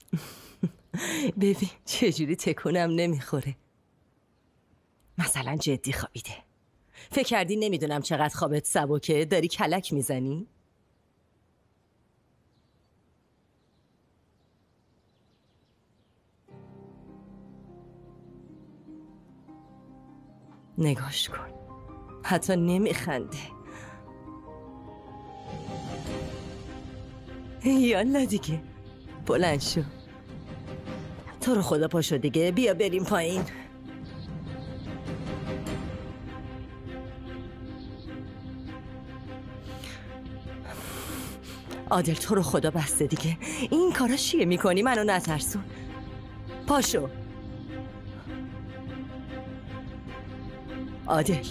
ببین چجوری تکونم نمیخوره. مثلا جدی خوابیده. فکر کردی نمیدونم چقدر خوابت سبکه؟ داری کلک میزنی؟ نگاش کن، حتی نمیخنده. یالا دیگه بلند شو. تو رو خدا پاشو دیگه، بیا بریم پایین. عادل تو رو خدا بسته دیگه. این کارا چیه میکنی؟ منو نترسون. پاشو عادل.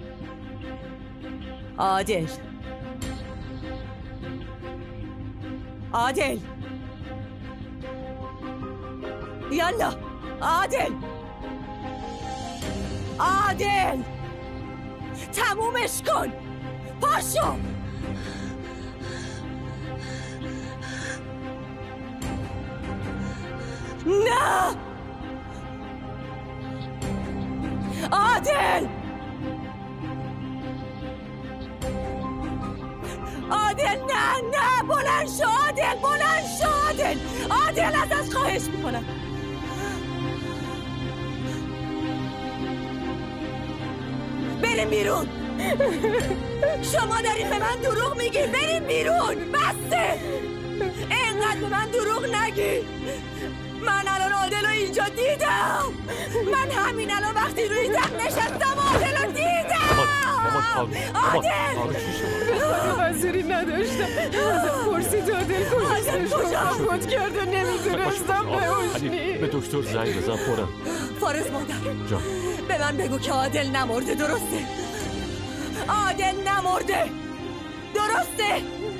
عادل عادل یالا. عادل عادل تمومش کن. پاشو. نه عادل. عادل نه بلند شو عادل. بلند شو عادل. عادل ازت خواهش میکنم. بریم بیرون. شما دارید به من دروغ میگی. بریم بیرون. بسته. اینقدر به من دروغ نگی. من الان عادل رو اینجا دیدم. من همین الان وقتی روی تخت نشستم عادل رو دیدم. عادل وزیری نداشتم. ازم پرسید عادل کجاست؟ فوت کرد و نمیدونستم بهش نیست. به دکتر زنگ بزن فورا. فارس مادر جان به من بگو که عادل نمرده. درسته؟ عادل نمرده. درسته؟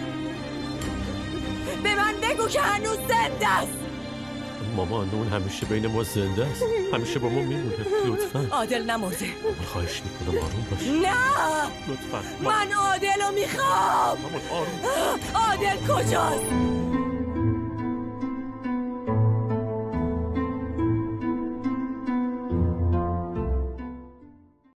به من بگو که هنوز زنده است. مامان اون همیشه بین ما زنده است. همیشه با ما میمونه. لطفاً عادل نمرده. خواهش میکنم آروم باش. نه لطفاً من عادل رو میخوام. مامان آروم. عادل کجاست؟